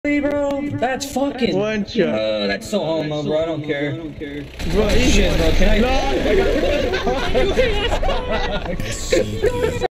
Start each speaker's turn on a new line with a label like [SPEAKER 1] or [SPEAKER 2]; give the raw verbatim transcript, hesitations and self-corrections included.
[SPEAKER 1] bro. That's fucking.
[SPEAKER 2] One shot.
[SPEAKER 1] Uh, that's so homo, bro. I don't care.
[SPEAKER 2] Bro,
[SPEAKER 1] Oh, shit, bro. Can I?
[SPEAKER 2] No, I got